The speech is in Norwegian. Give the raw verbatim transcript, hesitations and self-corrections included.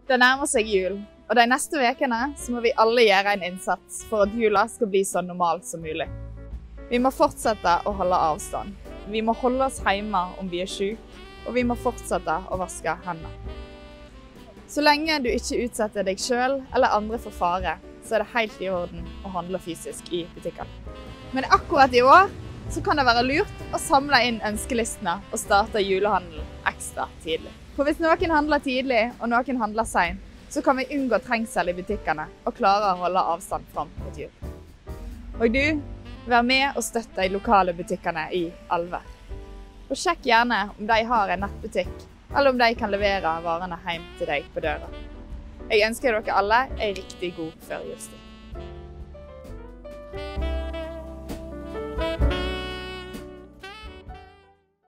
Det nærmer seg jul, og de neste vekene så må vi alle gjøre en innsats for at jula skal bli så normal som mulig. Vi må fortsette å holde avstand. Vi må holde oss hjemme om vi er syke, og vi må fortsette å vaske hendene. Så lenge du ikke utsetter deg selv eller andre for fare, så er det helt i orden å handle fysisk i butikken. Men akkurat i år så kan det være lurt å samle inn ønskelistene og starte julehandelen ekstra tidlig. For hvis noen handler tidlig og noen handler sent, så kan vi unngå trengsel i butikkene og klare å holde avstand fram mot jul. Og du, vær med og støtt de lokale butikkene i Alver. Og sjekk gjerne om de har en nettbutikk, eller om de kan levere varene hjem til deg på døra. Jeg ønsker dere alle en riktig god førjulstid.